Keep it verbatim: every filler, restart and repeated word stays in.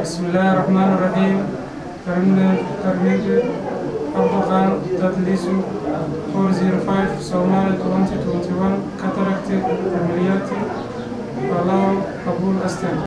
Bismillahirrahmanirrahim. Terminator Erdogan Tadlisu four zero five Somalia twenty twenty-one Cataract Familiarity Allow Abul Astem.